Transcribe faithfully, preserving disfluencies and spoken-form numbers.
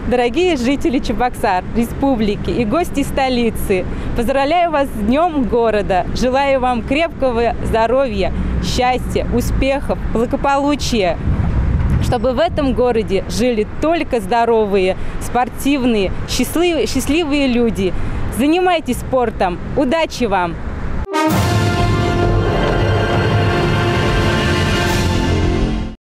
Дорогие жители Чебоксар, республики и гости столицы, поздравляю вас с Днем города. Желаю вам крепкого здоровья, счастья, успехов, благополучия. Чтобы в этом городе жили только здоровые, спортивные, счастливые, счастливые люди. Занимайтесь спортом. Удачи вам!